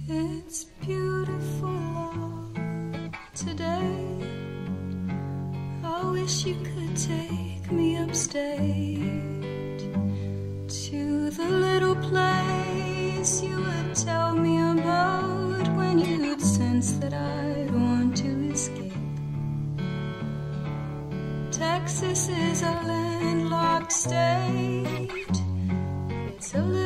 It's beautiful out today. I wish you could take me upstate to the little place you would tell me about when you'd sense that I'd want to escape. Texas is a landlocked state. It's a